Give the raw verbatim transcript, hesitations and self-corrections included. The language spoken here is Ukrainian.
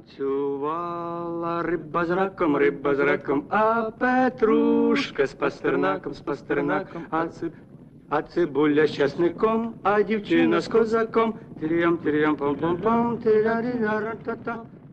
Танцювала риба з раком, риба з раком, а Петрушка з пастернаком, з пастернаком, а циб... а цибуля з часником, а дівчина з козаком. Тирям, тирям, пам-пам-пам, тиря-ря-ра-та-та.